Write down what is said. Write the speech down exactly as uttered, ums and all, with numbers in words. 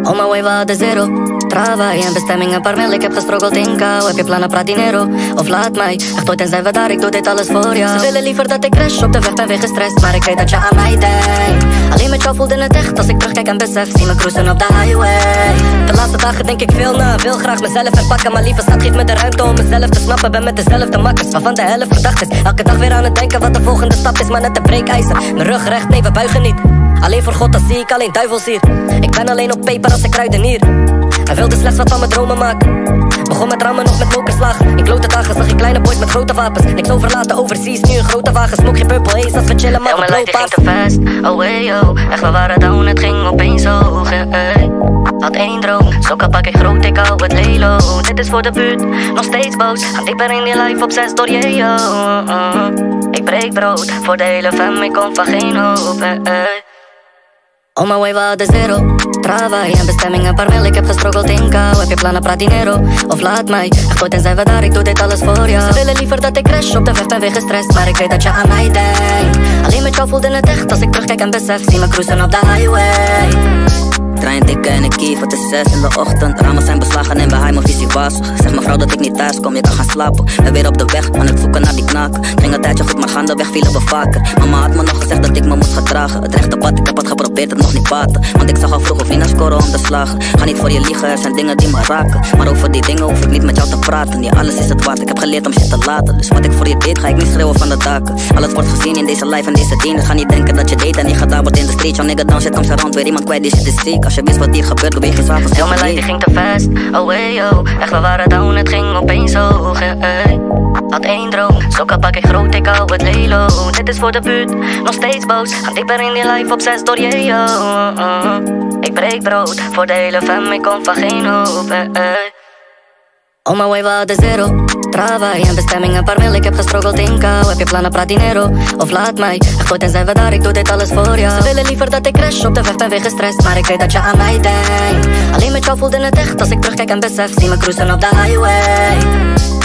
On my way, we hadden zero. Trava, en bestemming een paar mil. Ik heb gestruggeld in kou. Heb je plannen, praat dinero? Of laat mij, echt ooit en zijn we daar. Ik doe dit alles voor jou. Ze willen liever dat ik crash. Op de weg ben weer gestrest, maar ik weet dat je aan mij denkt. Alleen met jou voelde het echt. Als ik terugkijk en besef, zie me cruisen op de highway. De laatste dagen denk ik veel na. Wil graag mezelf herpakken, maar liever staat geeft me de ruimte om mezelf te snappen. Ben met dezelfde makkers, waarvan de helft verdacht is. Elke dag weer aan het denken wat de volgende stap is. Maar net de breekijzer, mijn rug recht, nee we buigen niet. Alleen voor God, dan zie ik alleen duivels hier. Ik ben alleen op paper als ik kruidenier. Hij wilde slechts wat van mijn dromen maken. Begon met rammen nog met mokerslagen. In klote dagen zag ik kleine boys met grote wapens. Niks overlaten overseas, nu een grote wagen. Smok je purple haze als we chillen, maar mijn life ging te fast. Oh hey yo, echt we waren down, het ging opeens zo hoog. Hey. Had één droom, zo pak ik groot, ik hou het lelo. Dit is voor de buurt, nog steeds boos. Want ik ben in die life op zes door je yo. Ik breek brood, voor de hele fam, ik kom van geen hoop. Hey. On my way, we hadden zero. Trava, en bestemming een paar mil. Ik heb gestruggeld in kou. Heb je plannen, praat dinero? Of laat mij, echt ooit en zijn we daar. Ik doe dit alles voor jou. Ze willen liever dat ik crash. Op de weg ben weer gestrest, maar ik weet dat je aan mij denkt. Alleen met jou voelde het echt. Als ik terugkijk en besef, zie me cruisen op de highway. Trein tikken en ik kief, het is zes in de ochtend. Ramen zijn beslagen en bij mijn visie wazig. Zeg mevrouw dat ik niet thuis kom, je kan gaan slapen. Ben weer op de weg, aan het zoeken naar die knaken. Ging een tijdje goed, maar gaandeweg vielen we vaker. Mama had me nog gezegd dat ik me moest gedragen. Het rechte pad, ik heb het geprobeerd, het nog niet baten. Want ik zag al vroeg of niet naar scoren om te slagen. Ga niet voor je liegen, er zijn dingen die me raken. Maar over die dingen hoef ik niet met jou te praten. Niet alles is het waard, ik heb geleerd om shit te laten. Dus wat ik voor je deed, ga ik niet schreeuwen van de daken. Alles wordt gezien in deze life en deze dienst. Ga niet denken dat je deed en niet gedaan wordt in de street. Jouw nigga down shit, komt ze rond, weer iemand kwijt, die shit is ziek. Als je wist wat hier gebeurt, beweeg je s'avonds. Heel mijn life die ging te fast, oh hey yo. Echt we waren down, het ging opeens zo hoog. Hey. Had één droom, zo pak ik groot, ik hou het lelo. Dit is voor de buurt, nog steeds boos. Want ik ben in die life op zes door je yo. Ik breek brood, voor de hele fam, ik kom van geen hoop. Hey. On my way, we hadden zero. Trava, en bestemming een paar mil. Ik heb gestruggeld in kou. Heb je plannen, praat dinero? Of laat mij, echt ooit en zijn we daar. Ik doe dit alles voor jou. Ze willen liever dat ik crash. Op de weg ben weer gestrest, maar ik weet dat je aan mij denkt. Alleen met jou voelde het echt. Als ik terugkijk en besef, zie me cruisen op de highway.